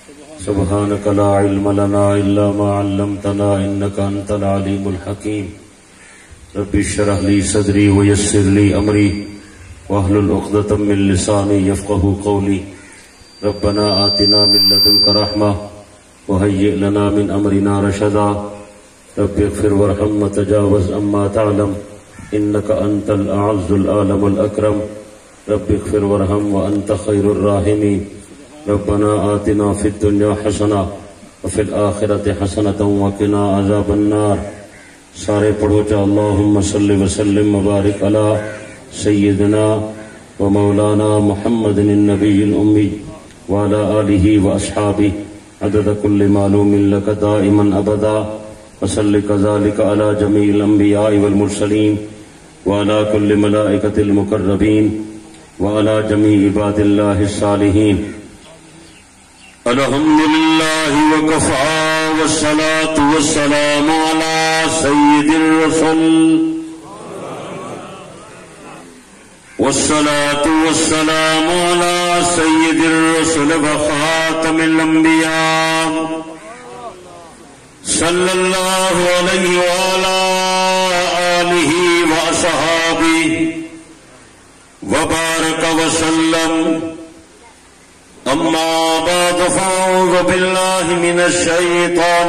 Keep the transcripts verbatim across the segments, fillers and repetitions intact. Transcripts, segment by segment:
سبحانك لا علم لنا إلا ما علمتنا إنك أنت العليم الحكيم رب اشرح لي صدري ويسر لي أمري واحلل عقدة من لساني يفقهوا قولي ربنا آتنا من لدنك رحمة وهيئ لنا من أمرنا رشدا رب اغفر وارحم وتجاوز عما تعلم إنك أنت الأعز الأعلم الأكرم رب اغفر وارحم وأنت خير الراحمين ربنا آتنا في الدنيا حسنة وفي الآخرة حسنة وقنا عذاب النار. سارے پڑھو چا اللہم صلی وسلم وبارک علی سیدنا و مولانا محمد النبی الأمی وعلى آلہ وأصحابہ عدد كل معلوم لك دائما أبدا وصل كذلك على جميع الأنبياء والمرسلين وعلى كل ملائكة المقربين وعلى جميع عباد الله الصالحين. الحمد لله وكفى والصلاة والسلام على سيد الرسل والصلاة والسلام على سيد الرسل وخاتم الأنبياء صلى الله عليه وعلى آله وأصحابه وبارك وسلم. أما بعد فأعوذ بالله من الشيطان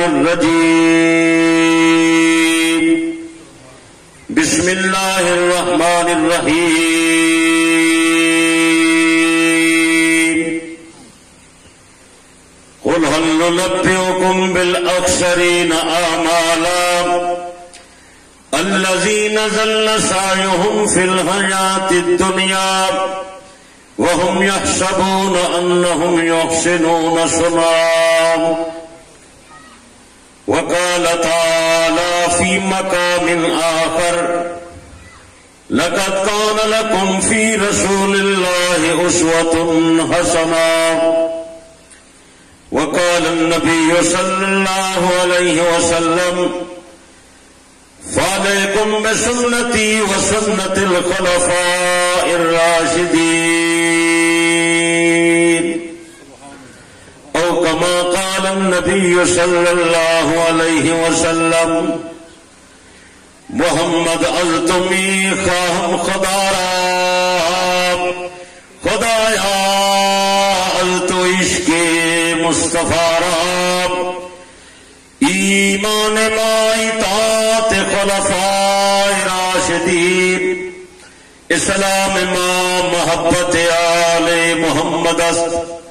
الرجيم. بسم الله الرحمن الرحيم. قل هل ننبئكم بالأخسرين أعمالا الذين ضل سعيهم في الحياة الدنيا وهم يحسبون أنهم يحسنون صنعا. وقال تعالى في مقام آخر لقد كان لكم في رسول الله أسوة حسنة. وقال النبي صلى الله عليه وسلم فعليكم بسنتي وسنة الخلفاء الراشدين أو كما قال النبي صلى الله عليه وسلم محمد ازتمی خواہم خدارا خدایا ازتو عشق مصطفیٰ را ایمان ما اطاعت خلفاء راشدین اسلام ما محبت آل محمد است.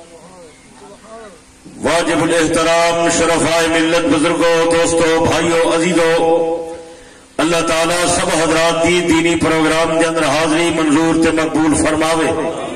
واجب الاحترام شرفائے ملت بزرگوں دوستوں بھائیوں عزیزوں اللہ تعالیٰ سب حضرات دی دینی پروگرام کے اندر حاضری منظور تے مقبول فرماوے.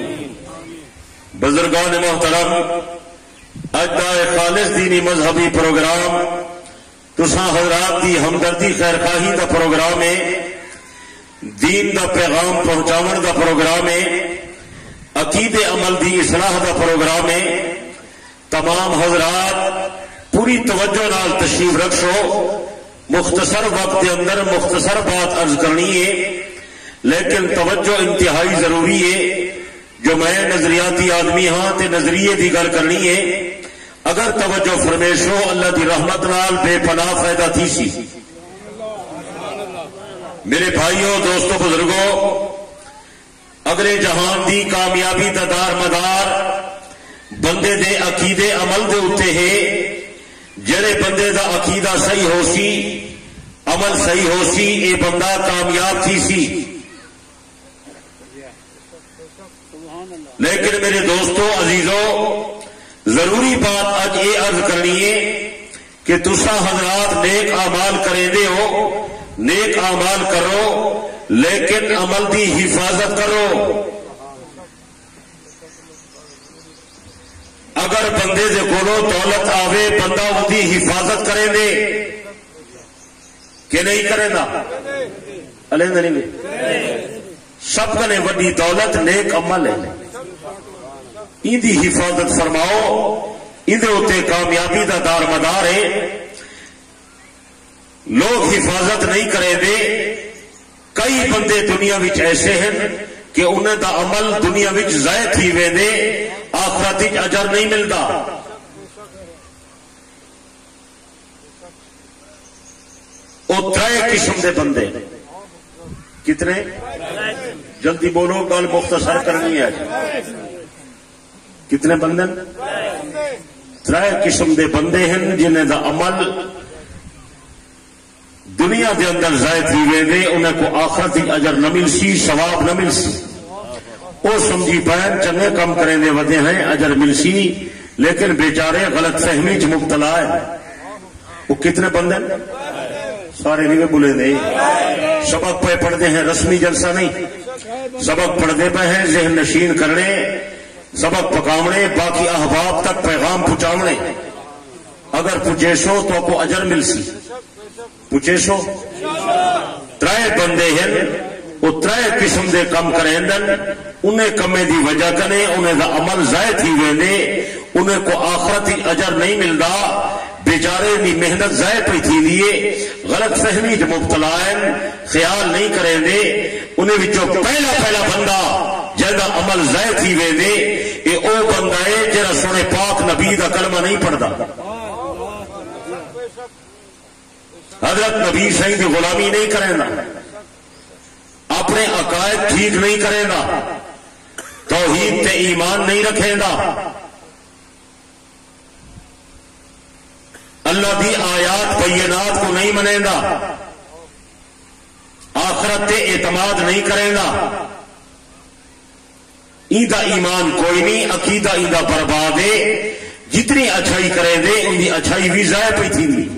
بزرگان محترم اجدائے خالص دینی مذہبی پروگرام تساں حضرات دی ہمدردی خیر خواہی دا پروگرام ہے دین دا پیغام پہنچاون دا پروگرام ہے عقید عمل دی اصلاح دا پروگرام ہے. تمام حضرات پوری توجہ نال تشریف رکھو. مختصر وقت کے اندر مختصر بات عرض کرنی ہے لیکن توجہ انتہائی ضروری ہے. جو میں نظریاتی آدمی ہاں تے نظریے دی گل کرنی ہے اگر توجہ فرمیشو اللہ دی رحمت نال بے پناہ فائدہ تھی سی. میرے بھائیوں دوستوں بزرگوں اگلے جہان دی کامیابی دا دار مدار بندے دے عقیدے عمل دے اتے ہے. جڑے بندے دا عقیدہ صحیح ہو سی عمل صحیح ہو سی اے بندہ کامیاب تھی سی. لیکن میرے دوستوں عزیزوں ضروری بات آج یہ عرض کرنی ہے کہ تسا حضرات نیک اعمال کریں دے ہو نیک اعمال کرو لیکن عمل دی حفاظت کرو. اگر بندے دے کولو دولت آوے بندہ ان دی حفاظت کریں دے کہ نہیں کریں دا علیہ نہیں سب کنے وڈی دولت نیک عمل ہے. ان دی حفاظت فرماؤ ان دے ہوتے کامیابی دا دار مدار ہے. لوگ حفاظت نہیں کریں دے. کئی بندے دنیا وچ ایسے ہیں کہ انہیں دا عمل دنیا وچ ضائع تھی وے دے آخرت وچ اجر نہیں ملتا. وہ ترے قسم دے بندے کتنے جلدی بولو گل مختصر کرنی ہے کتنے بندے ترے قسم دے بندے ہیں جنہیں دا عمل دنیا دے اندر ضائع تھی ویندے انہیں کو آخرت اجر نہ مل سی ثواب نہ مل سی وہ سمجھی پین چنگے کم کریں دے ودے ہیں اجر مل سی لیکن بیچارے غلط فہمی چ مبتلا ہے وہ کتنے بندے سارے نہیں بولے دے سبق پہ پڑھتے ہیں رسمی جلسہ نہیں سبق پڑھتے پہ ہیں ذہن نشین کرنے سبق پکاونے باقی احباب تک پیغام پہنچاونے اگر پوچھے سو تو کو اجر مل سی پوچھے سو ترائے بندے ہیں وہ ترائے قسم دے کم کریں انہیں کمے دی وجہ کنے انہیں دا عمل ضائع تھی ویندے انہیں کو آخرتی اجر نہیں ملدا بیچارے دی محنت ضائع پہ تھی لیے غلط فہمی جو مبتلا ہیں خیال نہیں کریں دے انہیں وچوں پہلا پہلا بندہ جہاں عمل ضائع تھی ویندے یہ او بندہ ہے جہاں سونے پاک نبی دا کلمہ نہیں پڑھدا حضرت نبی صحیح کی غلامی نہیں کرے گا اپنے عقائد ٹھیک نہیں کرے گا توحید تے ایمان نہیں رکھے گا اللہ دی آیات بینات کو نہیں منے گا آخرت تے اعتماد نہیں کرے گا ایدہ ایمان کوئی نہیں عقیدہ ایدہ برباد ہے جتنی اچھائی کرے دے ان کی اچھائی بھی ضائع پہ تھی دی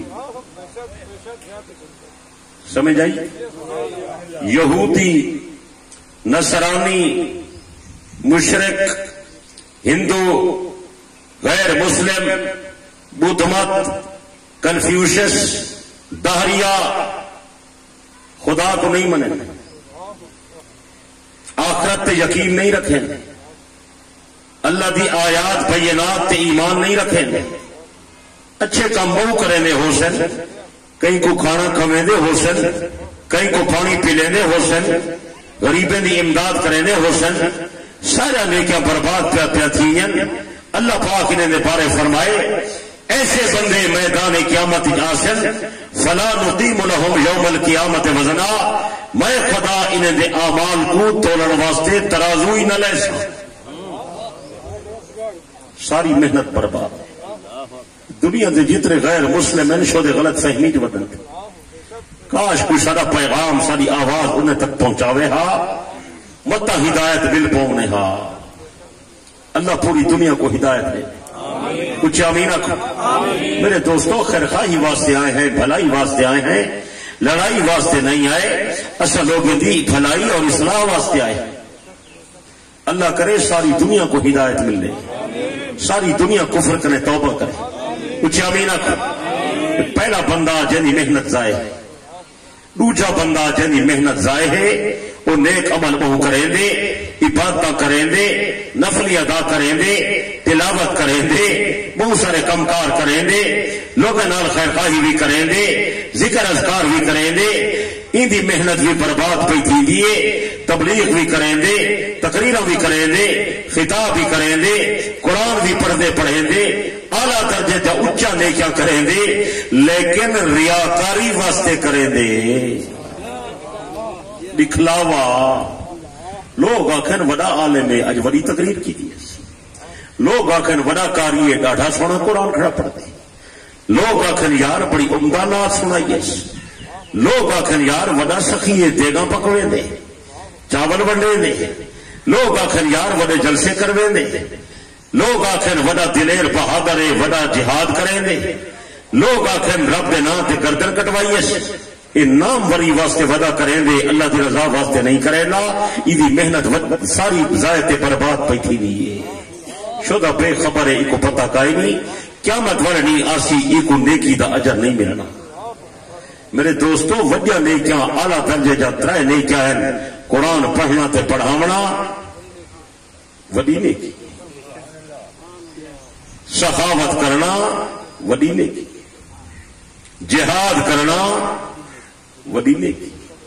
سمجھ آئی یہودی نصرانی مشرک ہندو غیر مسلم بدھ مت کنفیوشس دہریہ خدا کو نہیں منے آخرت تے یقین نہیں رکھیں اللہ دی آیات بینات تے ایمان نہیں رکھیں اچھے کام وہ کریں دے حسن کہیں کو کھانا کھویں دے حسن کہیں کو پانی پی لیں دے حسن غریبیں دی امداد کریں دے حسن سارا نیکیاں برباد پیا پیا تھیں اللہ پاک انہیں دے بارے فرمائے ایسے بندے میدان قیامت آسن فلا نقیم لہم یوم القیامت وزنا میں خدا انہیں دے اعمال کو تولن واسطے ترازو ہی نہ لے سا ساری محنت برباد دنیا دے جتنے غیر مسلم ہیں شو دے غلط فہمی جو بدن کاش کوئی سارا پیغام ساری آواز انہیں تک پہنچاوے ہا متا ہدایت بل پونے ہا اللہ پوری دنیا کو ہدایت دے کچھ آمین آکھو میرے دوستو خیر خواہی واسطے آئے ہیں بھلائی واسطے آئے ہیں لڑائی واسطے نہیں آئے اصل لوگوں دی بھلائی اور اصلاح واسطے آئے اللہ کرے ساری دنیا کو ہدایت مل لے ساری دنیا کفر کرے توبہ کرے کچھ آمین آکھو پہلا بندہ جنی محنت ضائع ہے دوجا بندہ جنی محنت ضائع ہے وہ نیک عمل وہ کریں دے عبادت کریں دے نفلی ادا کریں دے تلاوت کریں دے بہت سارے کمکار کریں دے لوگوں نال خیر خواہی بھی کریں دے ذکر اذکار بھی کریں دے ان دی محنت بھی برباد پہ تھی دیے تبلیغ بھی کریں دے تقریرہ بھی کریں دے خطاب بھی کریں دے قرآن بھی پڑھتے پڑھیں دے اعلیٰ درجے دا اچا نیکیاں کریں دے لیکن ریاکاری واسطے کریں دے دکھلاوا لوگ آخر وڈا عالم ہے اج وڈی تقریر کی دی لوگ آخر وڈا کاری ہے ڈاڈا سونا قرآن کھڑا پڑھتے لوگ آخر یار بڑی عمدہ نعت سنائی ہے لوگ آخر یار وڈا سخی ہے دیگاں پکوے دے چاول ونڈے دے لوگ آخر یار وڈے جلسے کروے دے لوگ آخر وڈا دلیر بہادر ہے وڈا جہاد کریں دے لوگ آخر رب دے نام تے گردن کٹوائی ہے یہ نام وری واسطے ودا کریں دے اللہ دی رضا واسطے نہیں کرے لا یہ محنت ساری ضائع تے برباد پئی تھی ہے شدہ بے خبر ہے کو پتہ کائے نہیں قیامت ورنی آسی یہ کو نیکی دا اجر نہیں ملنا میرے دوستو وجہ نیکیاں اعلیٰ درجے جا ترائے نیکیاں ہیں قرآن پڑھنا تے پڑھاونا وڈی نیکی سخاوت کرنا وڈی نیکی جہاد کرنا وڈی نیکی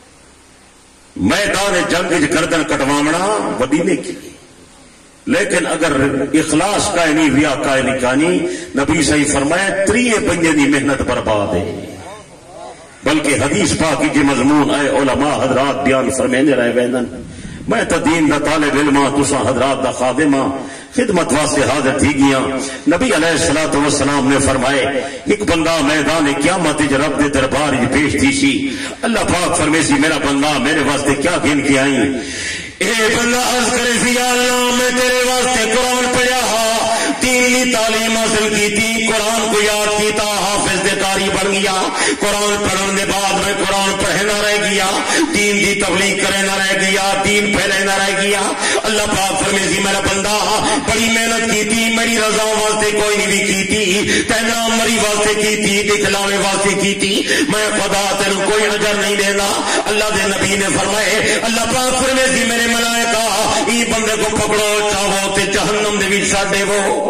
میدان جنگ گردن کٹوانا وڈی نیکی لیکن اگر اخلاص کا نہیں ریا کا نہیں کہانی نبی صحیح فرمایا تریے بنجے دی محنت برباد ہے بلکہ حدیث پاک کی مضمون اے علماء حضرات بیان فرمینے رہے وینن میں تا دین دا طالب علماں تساں حضرات دا خادماں خدمت واسطے حاضر تھی گیاں. نبی علیہ الصلوۃ والسلام نے فرمائے ایک بندہ میدان قیامت وچ رب دے دربار وچ پیش تھی سی. اللہ پاک فرمے سی میرا بندہ میرے واسطے کیا گن کے آئی. اے بندہ عرض کرے سی یا اللہ میں تیرے واسطے قرآن پڑھیا دینی تعلیم حاصل کی تھی قرآن کو یاد کیتا حافظ دے قاری بن گیا. قرآن پڑھن دے بعد میں قرآن پڑھے نہ رہ گیا دین دی تبلیغ کرے نہ رہ گیا دین پھیلے نہ رہ گیا. اللہ پاک فرمے سی میرا بندہ بڑی محنت کی تھی میری رضا واسطے کوئی نہیں بھی کی تھی تینا مری واسطے کی تھی دکھلاوے واسطے کی تھی میں خدا تینوں کوئی اجر نہیں دینا. اللہ دے نبی نے فرمائے اللہ پاک فرمے سی میرے ملائکہ ای بندے کو پکڑو چاہو تے جہنم دے وچ چھڈے وہ.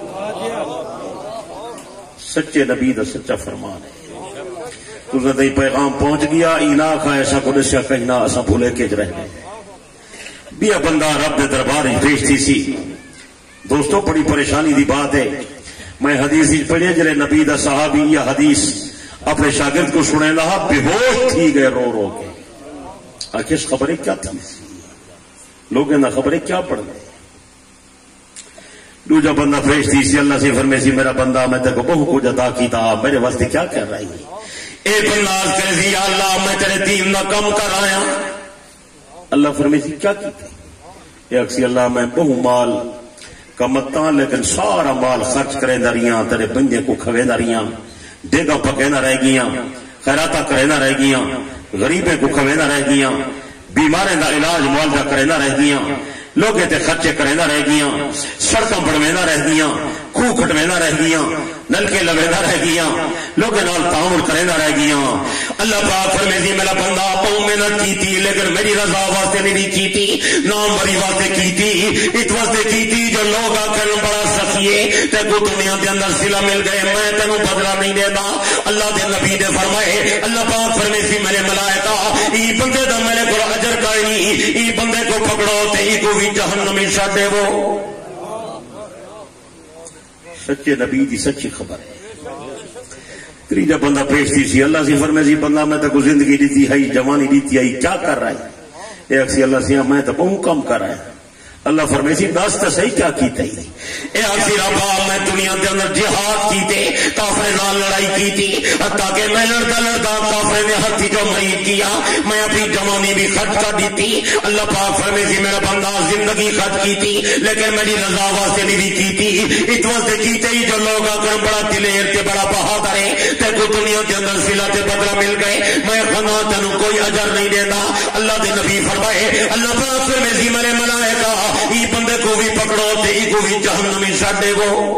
سچے نبی دا سچا فرمان ہے. تجھے تے پیغام پہنچ گیا ای نہ کھا ایسا کو دسیا کہیں نہ اساں بھولے کے رہنے بیا بندہ رب دے دربار وچ پیش تھی سی. دوستو بڑی پریشانی دی بات ہے. میں حدیث وچ پڑھی جڑے نبی دا صحابی یا حدیث اپنے شاگرد کو سنے لہا بے ہوش تھی گئے رو رو کے. آخر خبریں کیا تھی لوگ نہ خبریں کیا پڑھ گئے. دوجا بندہ پیش تھی سی اللہ سے فرمے سی میرا بندہ میں تیرے کو بہت کچھ عطا کیتا میرے واسطے کیا کر رہی ہے. اے بندہ عرض کرے سی یا اللہ میں تیرے دین دا کم کر آیا. اللہ فرمے سی کیا کیتا. اے اکسی اللہ میں بہو مال کمتا لیکن سارا مال خرچ کرے نہ رہیاں تیرے بندے کو کھوے نہ رہیاں دیگا پکے نہ رہ گیاں خیراتا کرے نہ رہ گیاں غریبے کو کھوے نہ رہ گیاں بیمارے دا علاج معالجہ کرے نہ رہ گیاں لوگے تے خرچے کرے نہ رہ گیاں سڑکاں بڑھوے نہ رہ گیاں خوہ کھٹوے نہ رہ گیاں نلکے لگے نہ رہ گیاں لوگے نال تعامل کرے نہ رہ گیاں. اللہ پاک فرمے سی میرا بندہ بہت محنت کی تھی لیکن میری رضا واسطے نہیں کی تھی نام بری واسطے کی تھی اس واسطے کی تھی جو لوگ آخر بڑا سخیے تے کو دنیا دے اندر سلا مل گئے میں تینوں بدلا نہیں دیتا. اللہ دے نبی نے فرمائے اللہ پاک فرمے سی میرے ملائکہ ای بندے دا میرے کو اجر کوئی نہیں ای بندے کو پکڑو تے ای کو بھی جہنم میں چھڈے وہ. سچے نبی دی سچی خبر ہے. تیجا بندہ پیش تھی سی اللہ سی فرمے سی بندہ میں تو زندگی دیتی ہے جوانی دیتی ہے کیا کر رہا ہے. اے اکسی اللہ سی میں تو بہت کم کر رہا ہے. اللہ فرمے سی دس تو صحیح کیا کیتا ہی. اے اکسی ربا میں دنیا کے اندر جہاد کیتے کافر نال لڑائی کی تھی حتیٰ کہ میں لڑتا لڑتا کافر نے ہاتھی جو مرید کیا میں اپنی جوانی بھی خرچ کر دی تھی. اللہ پاک فرمے سی میرا بندہ زندگی خرچ کی تھی لیکن میری رضا واسطے نہیں کی تھی اس واسطے کیتے ہی جو لوگ اگر بڑا دلیر تے بڑا بہادر ہے تے کو دنیا کے اندر سلا تے بدلہ مل گئے میں خنا تینوں کوئی اجر نہیں دیتا. اللہ دے نبی فرمائے اللہ پاک فرمے سی میرے ملائکہ ای بندے کو بھی پکڑو تے ای کو بھی جہنم میں چھڈے وہ.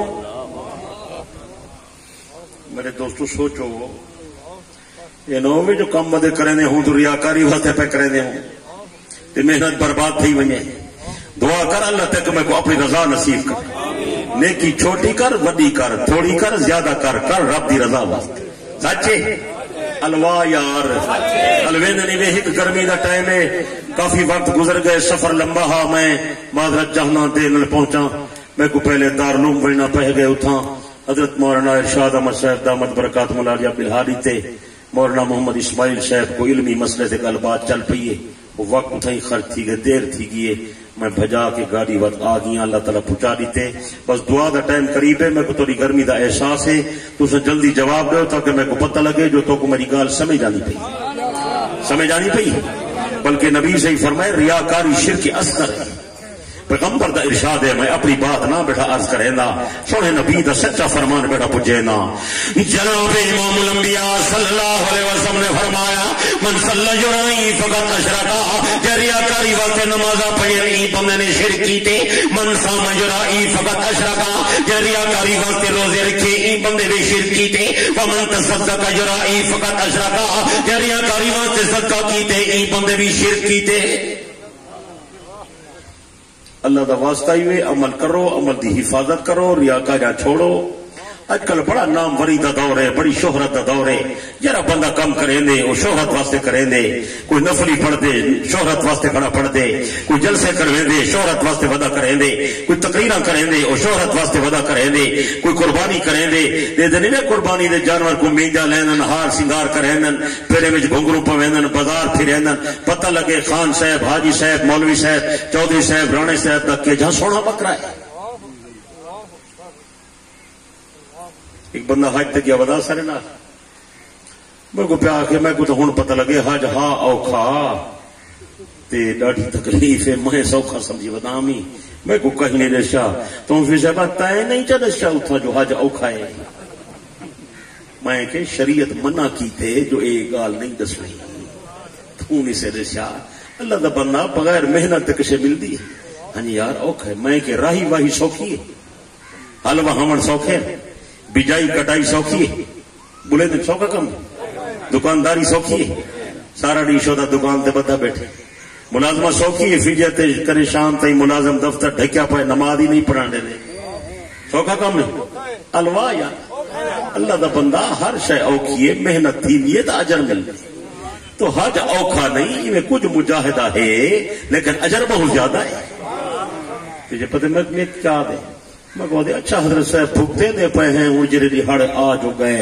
میرے دوستو سوچو یہ نو بھی جو کم مدد کرنے ہوں تو ریاکاری واسطے پہ کرنے ہوں تے محنت برباد تھی ونے. دعا کر اللہ تک میں کو اپنی رضا نصیب کر. نیکی چھوٹی کر وڈی کر تھوڑی کر زیادہ کر کر رب دی رضا واسطے. سچے الوا یار الوے نہیں وے ایک گرمی دا ٹائم ہے کافی وقت گزر گئے سفر لمبا ہا میں معذرت چاہنا دے نل پہنچا میں کو پہلے دارالعلوم بڑھنا پہ گئے اتھاں حضرت مولانا ارشاد احمد صاحب دامت برکات ملالیہ بلہاری تے مولانا محمد اسماعیل صاحب کو علمی مسئلے سے گل بات چل پئی ہے. وہ وقت اتھائی خرچ تھی گئے دیر تھی گئی میں بھجا کے گاڑی وقت آ گیا اللہ تعالیٰ پہنچا دیتے. بس دعا دا ٹائم قریب ہے میں کو تھوڑی گرمی دا احساس ہے تو اسے جلدی جواب دو تاکہ میں کو پتہ لگے جو تو کو میری گال سمجھ آنی پئی سمجھ آنی پئی. بلکہ نبی سے ہی فرمائے ریاکاری شرک اصغر ہے. پیغمبر دا ارشاد ہے میں اپنی بات نہ بیٹھا عرض کرے نا سونے نبی دا سچا فرمان بیٹھا پجے نا. جناب امام الانبیاء صلی اللہ علیہ وسلم نے فرمایا من صلی یرائی فقط اشرکا ریاکاری واسطے نمازاں پڑھی بندے نے شرک کیتے. من صام یرائی فقط اشرکا ریاکاری واسطے روزے رکھے ای بندے نے شرک کیتے. ومن تصدق یرائی فقط اشرکا ریاکاری واسطے صدقہ کیتے ای بندے بھی شرک کیتے. اللہ دا واسطہ ہی عمل کرو عمل دی حفاظت کرو ریاکاریاں چھوڑو اج کل بڑا نام وری دا دور ہے، بڑی شہرت دا دور ہے. جرا بندہ کم کریں دے وہ شہرت واسطے کریں دے، کوئی نفلی پڑھ دے شہرت واسطے کھڑا پڑھ دے، کوئی جلسے کرویں دے شہرت واسطے ودا کریں دے، کوئی تقریراں کریں دے وہ شہرت واسطے ودا کریں دے، کوئی قربانی کریں دے دے دے نہیں قربانی دے جانور کو میجا لینن ہار سنگار کرینن پیرے وچ گھنگرو پوینن بازار پھرینن پتہ لگے خان صاحب حاجی صاحب مولوی صاحب چودھری صاحب رانے صاحب دا کہ جہاں سونا بکرا ہے. ایک بندہ حج تے گیا ودا سارے نال میں کو پیا کہ میں کو تو ہن پتہ لگے حج ہاں اوکھا تے ڈاڈی تکلیف ہے میں سوکھا سمجھی بدامی میں کو کہیں نہیں دسیا تو پھر صاحب تے نہیں چا دسیا اتھا جو حج اوکھا ہے. میں کہ شریعت منع کی تے جو اے گال نہیں دسنی تو نہیں سے دسیا. اللہ دا بندہ بغیر محنت تے کسے ملدی ہے. ہاں جی یار اوکھا ہے. میں کہ راہی واہی سوکھی ہے، حلوہ ہمن سوکھے، بجائی کٹائی سوکھی ہے، بولے تو سوکھا کم، دکانداری سوکھی ہے، سارا ڈی شو دا دکان تے بدھا بیٹھے، ملازمہ سوکھی ہے، فیجے تے کرے شام تئی ملازم دفتر ڈھکیا پائے نماز ہی نہیں پڑھانے دے، سوکھا کم ہے. الوا یا اللہ دا بندہ ہر شے اوکھی ہے، محنت تھی نیے تا اجر ملے. تو حج اوکھا نہیں میں کچھ مجاہدہ ہے لیکن اجر بہت زیادہ ہے. تجھے پتہ میں کیا دے میں کہو دے اچھا حضرت صاحب بھگتے دے پے ہیں ہوں جرے دی ہڑ آ جو گئے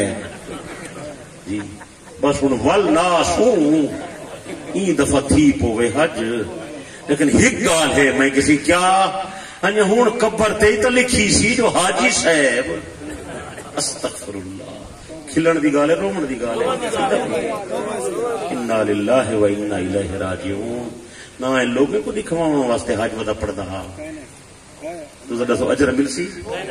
جی بس ہوں ول ناسوں این دفعہ تھی پوے حج. لیکن ہک گال ہے میں کسی کیا انہیں ہوں قبر تے تو لکھی سی جو حاجی صاحب استغفر اللہ کھلن دی گال ہے رومن دی گال ہے. انا للہ و انا الیہ راجعون. نہ لوگوں کو دکھواؤں واسطے حج ودا پڑھدا تو دسو اجر مل سی.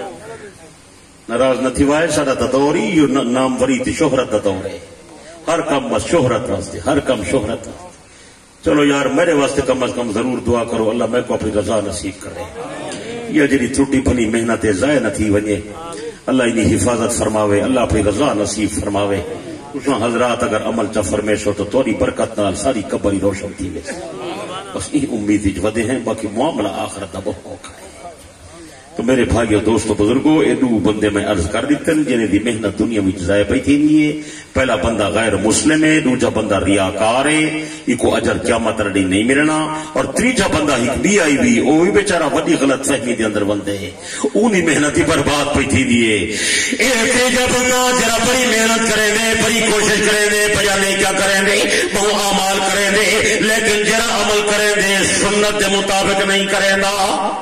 ناراض نہ تھی وائے سارا دور ہی نام وری تے شہرت دا دور ہے. ہر کم بس شہرت واسطے، ہر کم شہرت واسطے. چلو یار میرے واسطے کم از کم ضرور دعا کرو اللہ میں کو اپنی رضا نصیب کرے. یہ جڑی ٹوٹی پھنی محنت ضائع نہ تھی ونجے اللہ انہی حفاظت فرماوے، اللہ اپنی رضا نصیب فرماوے. تساں حضرات اگر عمل چا فرمیشو تو توری برکت نال ساری قبر روشن تھی ویسے. بس یہ امید وچ ودے ہیں، باقی معاملہ آخرت دا بہت اوکھا ہے. تو میرے بھائیو دوستو بزرگو اے دو بندے میں عرض کر دیتن جنہیں دی محنت دنیا میں ضائع پئی تھی نہیں ہے. پہلا بندہ غیر مسلم ہے، دوجا بندہ ریاکار ہے، یہ کو اجر قیامت رڑی نہیں ملنا. اور تیجا بندہ ایک بی آئی بی وہ بھی بیچارہ وڈی غلط فہمی دے اندر بندے ہے، اونی محنت ہی برباد پئی تھی دیے. اے تیجا بندہ جرا بڑی محنت کریں دے، بڑی کوشش کریں دے، بڑا نہیں کیا کریں دے، بہو اعمال کریں دے، لیکن جرا عمل کریں دے سنت کے مطابق نہیں کریں دا.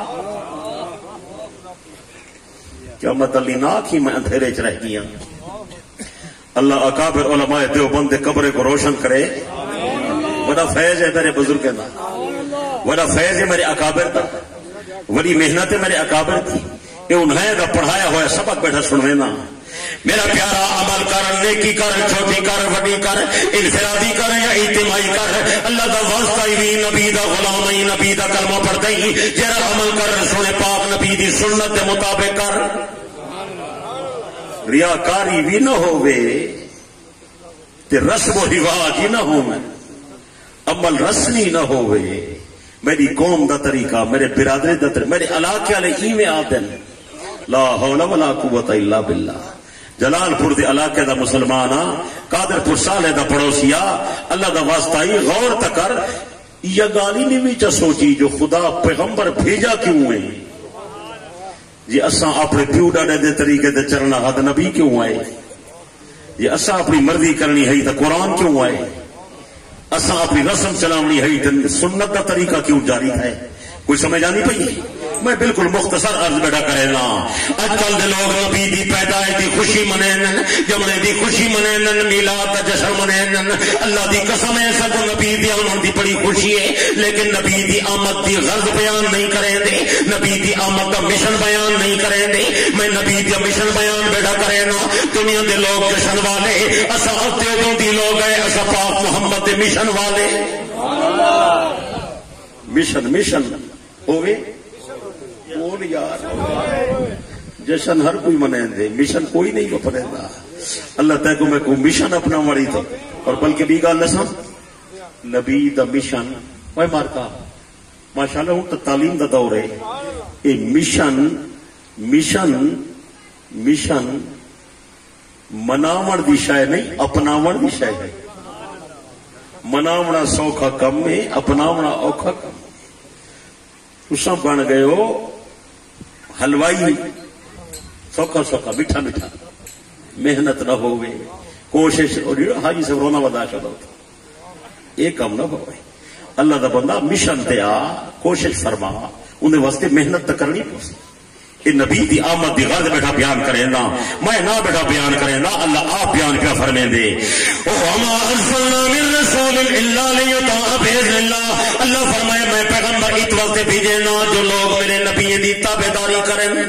کیا مطلب نہ کہ میں اندھیرے چ رہ گیا. اللہ اکابر علماء دیوبند دے قبرے کو روشن کرے. بڑا فیض ہے میرے بزرگ دا، بڑا فیض ہے میرے اکابر دا، بڑی محنت ہے میرے اکابر کی. یہ انہیں دا پڑھایا ہوا سبق بیٹھا سنوے نا. میرا پیارا عمل کر، نیکی کر، چھوٹی کر، بڑی کر، انفرادی کر یا اجتماعی کر، اللہ دا واسطہ ہی نبی دا غلام ہی نبی دا کلمہ پڑھتے ہی جرا عمل کر سونے پاک نبی دی سنت دے مطابق کر. ریاکاری بھی نہ ہوئے تے رسم و رواج ہی نہ ہوئے، عمل رسمی نہ ہوئے. میری قوم دا طریقہ، میرے برادری دا طریقہ، میرے علاقے والے ایویں آدن لا حول ولا قوت الا باللہ. جلال پور دے علاقے دا مسلمان قادر پور صالح دا پڑوسیا اللہ دا واسطہ ہی غور تکر یہ گالی نہیں چا سوچی جو خدا پیغمبر بھیجا کیوں ہے جی اساں اپنے پیو ڈاڈے دے طریقے دے چلنا حد نبی کیوں آئے جی اساں اپنی مرضی کرنی ہے تو قرآن کیوں آئے اساں اپنی رسم چلاونی ہے تو سنت کا طریقہ کیوں جاری ہے کوئی سمجھ آنی پئی میں بالکل مختصر عرض بیٹا کرے نا اج کل دے لوگ نبی دی پیدائش دی خوشی منینن جمنے دی خوشی منینن میلاد دا جشن منینن اللہ دی قسم ہے سب نبی دی آمد دی بڑی خوشی ہے لیکن نبی دی آمد دی غرض بیان نہیں کریں دے نبی دی آمد دا مشن بیان نہیں کریں دے میں نبی دی مشن بیان بیٹا کرے نا دنیا دے لوگ جشن والے اسا دیوبند دی لوگ ہے اسا پاک محمد دے مشن والے مشن مشن ہوئے بول یار جشن ہر کوئی منیں دے مشن کوئی نہیں وپنے دا اللہ تعالیٰ کو میں کو مشن اپنا مڑی تھا اور بلکہ بھی گال نسا نبی دا مشن وہ مارکا ماشاءاللہ ہوں تو تعلیم دا دور ہے اے مشن مشن مشن مناون دی شے نہیں اپناون دی شے ہے. مناونا سوکھا کم ہے, اپناونا اوکھا کم. تساں بن گئے ہو حلوائی, سوکھا سوکھا میٹھا میٹھا, محنت نہ ہوئے, کوشش حاجی سے رونا بدا چلا یہ کم نہ ہوئے. اللہ دا بندہ مشن تے آ, کوشش فرما, انہیں واسطے محنت تو کرنی پوسی. یہ نبی دی آمد دی غرض بیٹھا بیان کرے نا, میں نہ بیٹھا بیان کرے نا, اللہ آپ بیان کیا فرمائیں دے. وَمَا أَرْسَلْنَا مِن رَّسُولٍ إِلَّا لِيُطَاعَ بِإِذْنِ اللَّهِ. اللہ فرمائے میں پیغمبر اس واسطے بھیجے نا جو لوگ میرے نبی دی تابعداری کریں.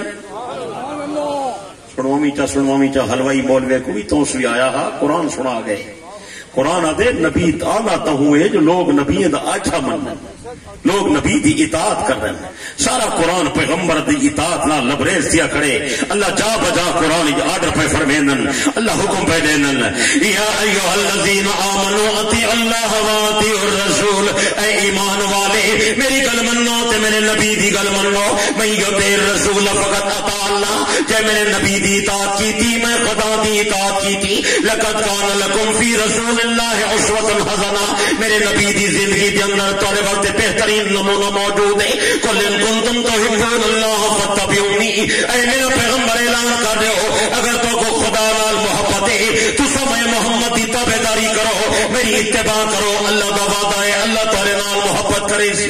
سنوامی چا سنوامی چا حلوائی مولوی کو بھی تو سوی آیا ہا, قرآن سنا گئے. قرآن آدھے نبی آنا تو ہوئے جو لوگ نبی دا آچھا من, لوگ نبی دی اطاعت کر رہے ہیں. سارا قرآن پیغمبر دی اطاعت نہ لبریز دیا کرے. اللہ جا بجا قرآن آرڈر پہ فرمینن, اللہ حکم پہ دینن. یا ایھا الذین آمنوا اطیعوا اللہ واطیعوا الرسول. اے ایمان والے میری گل منو تے میرے نبی دی گل منو. من یطیع الرسول فقد اطاع اللہ. جے میرے نبی دی اطاعت کی تھی میں خدا دی اطاعت کی تھی. لقد کان لکم فی رسول اللہ اسوۃ حسنہ. میرے نبی دی زندگی دے اندر تھوڑے وقت بہترین نمونہ موجود ہے. قل ان کنتم تحبون اللہ فاتبعونی. اے میرا پیغمبر اعلان کر رہے ہو اگر تو کو خدا نال محبت ہے تو سمے محمد دی تابعداری کرو, میری اتباع کرو. اللہ دا وعدہ ہے اللہ تیرے نال محبت کرے سی.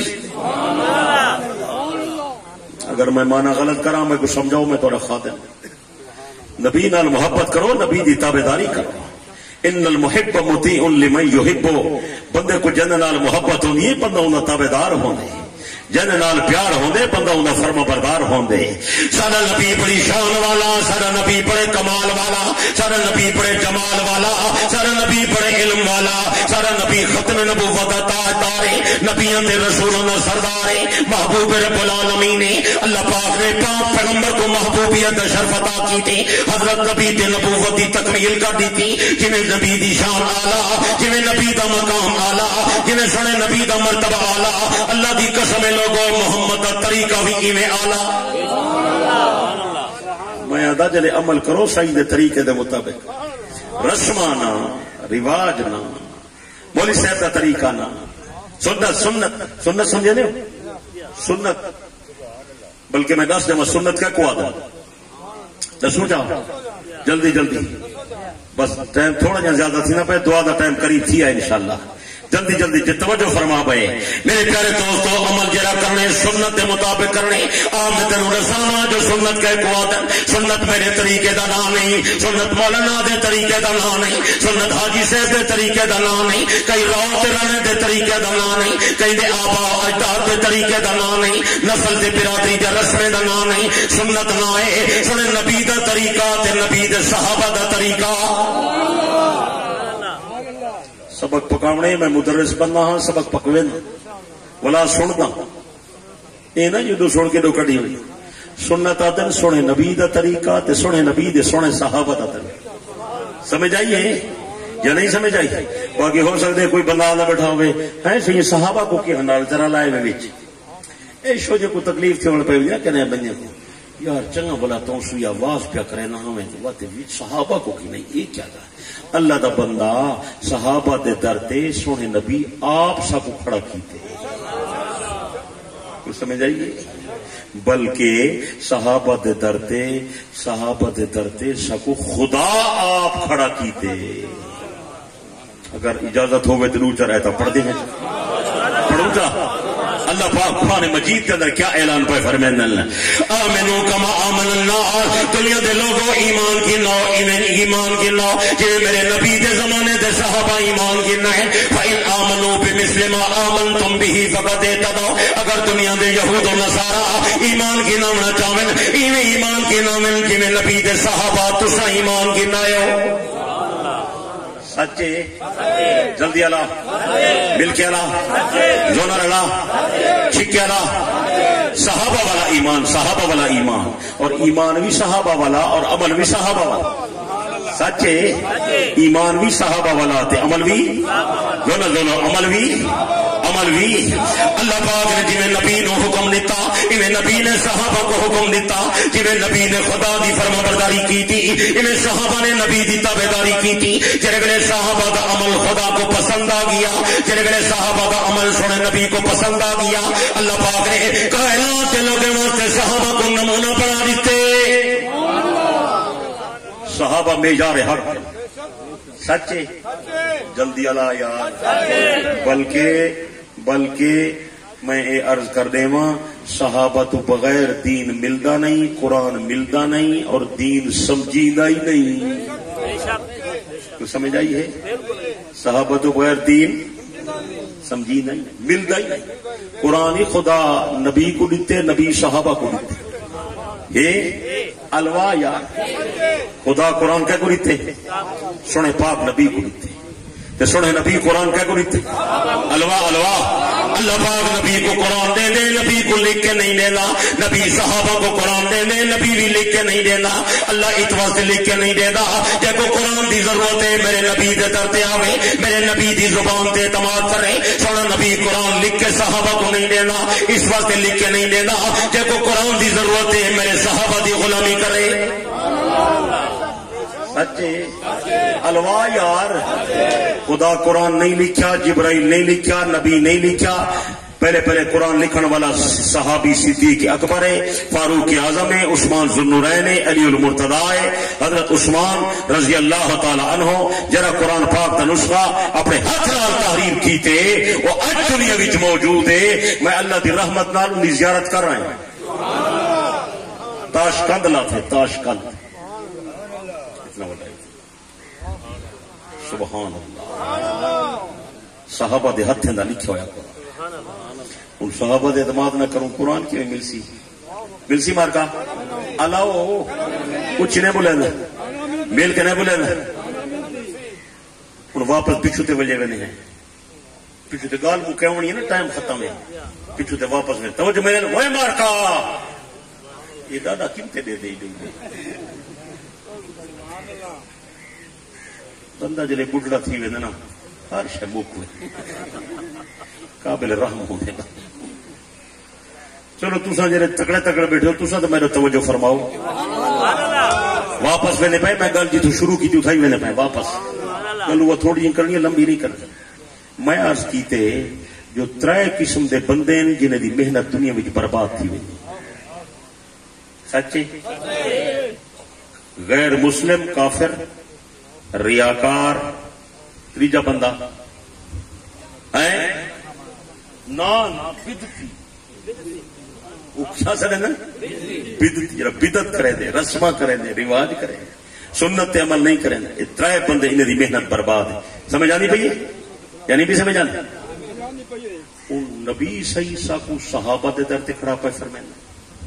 اگر میں مانا غلط کراں میں کو سمجھاؤں میں تھوڑا خادم. نبی نال محبت کرو, نبی دی تابعداری کرو. ان المحب مطیع لمن یحب. بندے کو جن نال محبت ہوندی ہے بندہ انہاں تابعدار ہوندے, جن نال پیار ہوندے بندہ انہاں فرما بردار ہوندے. سارا نبی بڑی شان والا, سارا نبی بڑے کمال والا, سارا نبی بڑے جمال والا, سارا نبی بڑے علم والا, سارا نبی ختم نبوت دا تاجدار ہے, نبیوں دے رسولوں دا سردار ہے, محبوب رب العالمین ہے. اللہ پاک نے پاک پیغمبر کو محبوبیت دا شرف عطا کی تھی. حضرت نبی تے نبوت دی تکمیل کر دی تھی. جویں نبی دی شان اعلی, جویں نبی دا مقام اعلی, جویں سنے نبی دا مرتبہ اعلی. اللہ دی قسم لوگوں محمد دا طریقہ بھی کیویں اعلی. میں ادا جلے عمل کرو صحیح دے طریقے دے مطابق, رسمانا رواج نہ, مولوی صاحب دا طریقہ نہ, سنت سنت سنت سمجھے نہیں سنت, بلکہ میں دس جمع سنت کا کو آدھا دسوں چاہو جلدی جلدی, بس ٹائم تھوڑا جہاں زیادہ تھی نا پہ, دعا دا ٹائم قریب تھی ہے انشاءاللہ. جلدی جلدی جی توجہ فرما پے میرے پیارے دوستو. عمل جرا کرنے سنت کے مطابق کرنے. آپ تینوں رسانا جو سنت کے قوادن. سنت میرے طریقے دا نام نہیں, سنت مولانا دے طریقے دا نام نہیں, سنت حاجی صاحب دے طریقے دا نام نہیں, کئی راؤ رانے دے طریقے دا نام نہیں, کئی دے آبا اجداد دے طریقے دا نام نہیں, نسل دے برادری دے رسمے دا نام نہیں. سنت نہ ہے سنے نبی دا طریقہ تے نبی دے صحابہ دا طریقہ. سبق پکاونے میں مدرس بننا ہاں, سبق پکوے نا ولا سننا یہ نہ جدو سن کے دو کڑی ہوئی. سنت آدن سونے نبی دا طریقہ تے سونے نبی دے سونے صحابہ دا طریقہ. سمجھ آئیے یا نہیں سمجھ آئی؟ باقی ہو سکتے کوئی بندہ آدھا بیٹھا ہوئے ہے سو یہ صحابہ کو کی ہنال ذرا لائے میں بیچ اے شو جو کوئی تکلیف تھی ہونے پہ ہوئی کہنے بنیا کو یار چنگا بلا تو سو یہ آواز پیا کرے نہ ہمیں جو باتیں صحابہ کو کی نہیں. یہ کیا تھا اللہ دا بندہ صحابہ دے درتے سونے نبی آپ سب کو کھڑا کیتے. کچھ سمجھ آئیے؟ بلکہ صحابہ دے درتے صحابہ دے درتے سب کو خدا آپ کھڑا کیتے. اگر اجازت ہوئے تو روچا رہتا پڑھ دیں گے پڑھو جا. اللہ پاک قرآن مجید کے اندر کیا اعلان پہ فرمائے آمنو کما آمن الناس. دنیا دے لوگوں ایمان کی نو ایمان کی نو جی میرے نبی دے زمانے دے صحابہ ایمان کی نہ ہے. فإن آمنو بمثل ما آمنتم به فقد اهتدوا. اگر دنیا دے یہود و نصارا ایمان کی نہ ہونا چاہن ایویں ایمان کی نہ من جی نبی دے صحابہ تسا ایمان کی نہ ہو. سچے جلدی اللہ مل کے اللہ زونر اللہ چھکے اللہ. صحابہ والا ایمان صحابہ والا ایمان اور ایمان بھی صحابہ والا اور عمل بھی صحابہ والا. سچے ایمان بھی صحابہ والا تے عمل بھی دونوں دونوں عمل بھی عمل بھی اللہ پاک نے جی نبی نو حکم دیتا ایویں نبی نے صحابہ کو حکم دیتا جی نبی نے خدا دی فرما برداری کی تھی ایویں صحابہ نے نبی دی تابعداری کی تھی جڑے ویلے صحابہ دا عمل خدا کو پسند آ گیا جڑے ویلے صحابہ دا عمل سنے نبی کو پسند آ گیا اللہ پاک نے کائنات کے لوگوں واسطے صحابہ کو نمونہ بنا دیتے صحابہ معیار حق سچے جلدی اللہ یار بلکہ بلکہ میں یہ عرض کر دے ماں صحابہ تو بغیر دین ملدا نہیں قرآن ملدا نہیں اور دین سمجھیدا ہی نہیں تو سمجھ آئی ہے صحابہ تو بغیر دین سمجھی نہیں ملدا ہی نہیں قرآن ہی خدا نبی کو دیتے نبی صحابہ کو دیتے یہ الوا یار خدا قرآن کیا کو دیتے سنے پاک نبی کو دیتے تے سنے نبی قرآن کیا کو دیتے الوا الوا اللہ پاک نبی کو قرآن دے دے نبی کو لکھ کے نہیں دینا نبی صحابہ کو قرآن دے دے نبی بھی لکھ کے نہیں دینا اللہ اس واسطے لکھ کے نہیں دینا جے کو قرآن دی ضرورت ہے میرے نبی دے در تے آوے میرے نبی دی زبان تے اعتماد کرے سونا نبی قرآن لکھ کے صحابہ کو نہیں دینا اس واسطے لکھ کے نہیں دینا جے کو قرآن دی ضرورت ہے میرے صحابہ دی غلامی کرے سچے الوا یار خدا قرآن نہیں لکھا جبرائیل نہیں لکھا نبی نہیں لکھا پہلے پہلے قرآن لکھن والا صحابی صدیق اکبر ہے فاروق اعظم ہے عثمان ذوالنورین ہے علی المرتضی ہے حضرت عثمان رضی اللہ تعالی عنہ جرا قرآن پاک کا نسخہ اپنے ہاتھ نال تحریر کیتے وہ اج دنیا وچ موجود ہے میں اللہ دی رحمت نال ان کی زیارت کر رہا ہوں تاشقند لا تھے تاشقند سبحان اللہ صحابہ دے ہتھیں دا لکھا ہوا قرآن ان صحابہ دے اعتماد نہ کروں قرآن کی مل سی مل سی مار کا الاؤ کچھ نہیں بولے نا مل کے نہیں بولے نا ان واپس پچھو تے وجے وے نہیں پچھو تے گال مکہ ہونی ہے نا ٹائم ختم ہے پچھو تے واپس میں توجہ میں وہ مار کا یہ دادا کیمتے دے دے دے بندہ جلے بڑھڑا تھی وے نا ہر شے موک ہوئے قابل رحم ہونے گا چلو تسا جڑے تکڑے تکڑے بیٹھے ہو تسا تو میرے توجہ فرماؤ واپس وینے پائے میں گل جی تو شروع کی تھی اتھائی وینے پائے واپس گل وہ تھوڑی کرنی ہے لمبی نہیں کرنی میں عرض کیتے جو ترائے قسم دے بندے ہیں جنہیں دی محنت دنیا میں برباد تھی وینے سچے غیر مسلم کافر ریاکار تیجا بندہ ہے نا نا بدتی اکشا سڑے نا بدتی جرا بدت کرے دے رسمہ کرے دے رواج کرے دے سنت عمل نہیں کرے دے یہ ترائے بندے انہیں دی محنت برباد ہے سمجھ آنی پہیے یعنی بھی سمجھ آنی ان نبی صحیح ساکو صحابہ دے در کھڑا پہ فرمائنا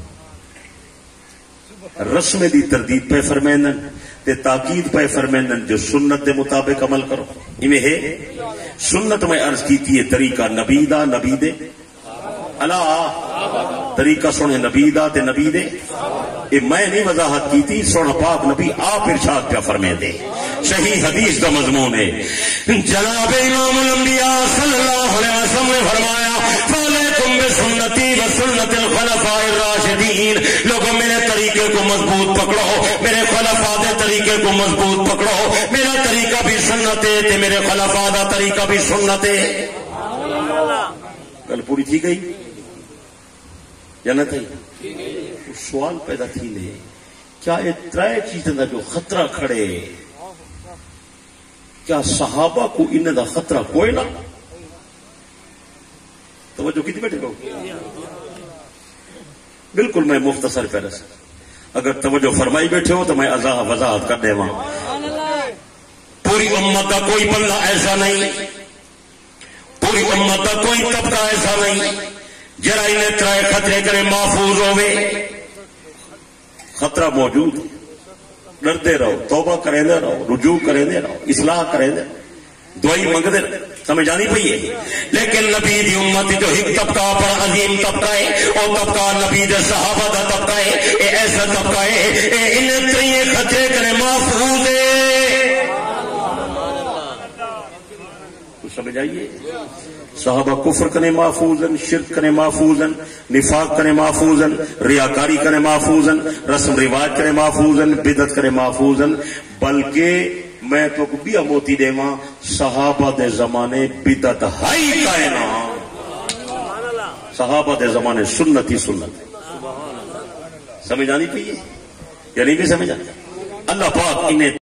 رسم دی تردید پہ فرمائنا تے تاکید پہ فرمائن جو سنت دے مطابق عمل کرو ایویں ہے سنت میں عرض کیتی ہے طریقہ نبی دا نبی دے اللہ طریقہ سنے نبی دا تے نبی دے اے میں نہیں وضاحت کیتی سن پاک نبی آپ ارشاد پہ فرمائے دے صحیح حدیث دا مضمون ہے جناب امام الانبیاء صلی اللہ علیہ وسلم نے فرمایا فعلیکم بسنتی و سنت الخلفاء الراشدین لوگوں میرے طریقے کو مضبوط پکڑو میرے خلفاء دے طریقے کو مضبوط پکڑو میرا طریقہ بھی سنت ہے تے میرے خلفاء دا طریقہ بھی سنت ہے گل پوری تھی گئی یا نہ تھی سوال پیدا تھی لے کیا یہ ترائے چیزیں دا جو خطرہ کھڑے کیا صحابہ کو انہیں دا خطرہ کوئی نہ توجہ کتنی بیٹھے گا بالکل میں مختصر پیرس اگر توجہ فرمائی بیٹھے ہو تو میں وضاحت کر دے وہاں پوری امت کا کوئی بندہ ایسا نہیں پوری امت کا کوئی طبقہ ایسا نہیں جرا انہیں ترائے خطرے کرے محفوظ ہوئے خطرہ موجود ڈرتے رہو توبہ کریں دے رہو رجوع کریں دے رہو اصلاح کریں دے دعائی منگ دے سمجھ آنی پئی ہے لیکن نبی دی امت جو ایک طبقہ پر عظیم طبقہ ہے اور طبقہ نبی دے صحابہ دا طبقہ ہے اے ایسا طبقہ ہے اے انہیں ترائے خطرے کرے محفوظ ہے سمجھ آئیے؟ صحابہ کفر کنے محفوظن، شرک کنے محفوظن، نفاق کنے محفوظن، ریاکاری کنے محفوظن، رسم رواج کنے محفوظن، بدعت کنے محفوظن. بلکہ میں تو بیا موتی دے ماں صحابہ دے زمانے بدعت ہائی کائنا، صحابہ دے زمانے سنت ہی سنت. سمجھ آنی چاہیے یا نہیں بھی سمجھ آنی؟ اللہ پاک انہیں